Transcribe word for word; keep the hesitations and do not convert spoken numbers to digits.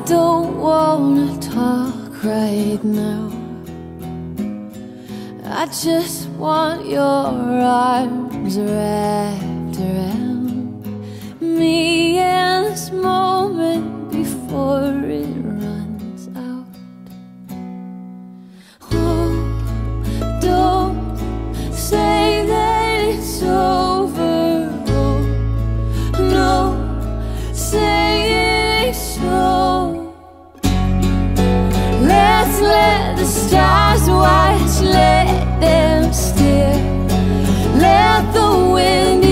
don't wanna talk right now. I just want your arms wrapped around me in this moment before it runs out. Oh, don't say that it's over. Oh, no, say it ain't so. Let's let the stars watch, let them steer, let the wind